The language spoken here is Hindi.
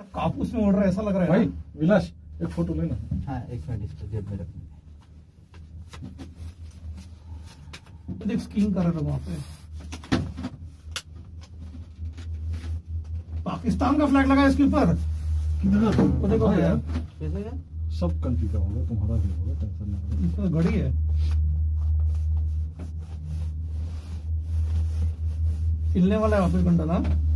कापूस में उड़ रहा है ऐसा लग रहा है भाई विलास एक फोटो लेना। हाँ एक मिनट इसको जेब में रखने। देख स्कीइंग कर रहे वहां पे, पाकिस्तान का फ्लैग लगा है इसके ऊपर। किधर वो देखो यार, कैसे गया? सब कंट्री का होगा, तुम्हारा भी होगा, टेंशन ना लो। इसमें घड़ी है। हिलने वाला है वापस कंडा ना।